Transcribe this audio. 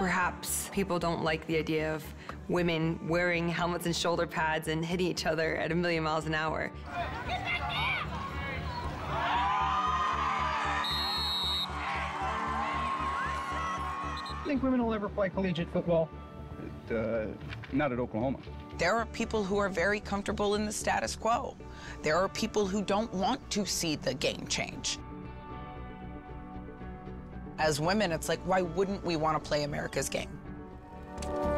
Perhaps people don't like the idea of women wearing helmets and shoulder pads and hitting each other at 1,000,000 miles an hour. Think women will ever play collegiate football? Not at Oklahoma. There are people who are very comfortable in the status quo. There are people who don't want to see the game change. As women, it's like, why wouldn't we want to play America's game?